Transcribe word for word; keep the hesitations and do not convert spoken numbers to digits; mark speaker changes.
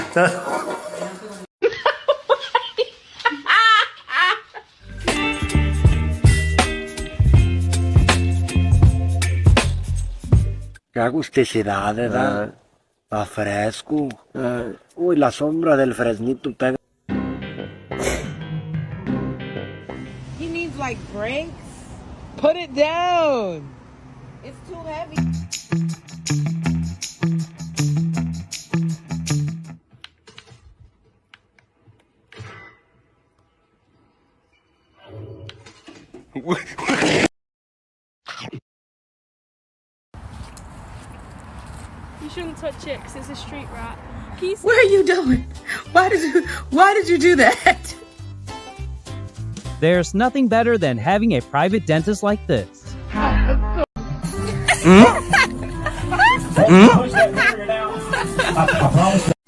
Speaker 1: Qué agusticidad, ¿verdad? Está fresco. Uy, la sombra del fresnito pega.
Speaker 2: He needs like brakes.
Speaker 3: Put it down.
Speaker 2: It's too heavy.
Speaker 4: You shouldn't touch it because it's a street rat. Peace.
Speaker 2: What are you doing? Why did you why did you do that?
Speaker 5: There's nothing better than having a private dentist like this.
Speaker 1: Mm? Mm?